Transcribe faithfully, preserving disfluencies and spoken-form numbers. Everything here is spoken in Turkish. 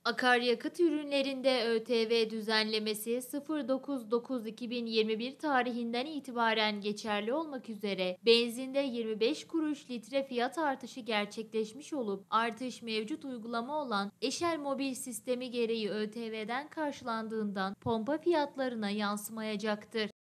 Akaryakıt ürünlerinde ÖTV düzenlemesi sıfır dokuz dokuz iki bin yirmi bir tarihinden itibaren geçerli olmak üzere benzinde yirmi beş kuruş litre fiyat artışı gerçekleşmiş olup artış mevcut uygulama olan Eşel Mobil sistemi gereği ÖTV'den karşılandığından pompa fiyatlarına yansımayacaktır.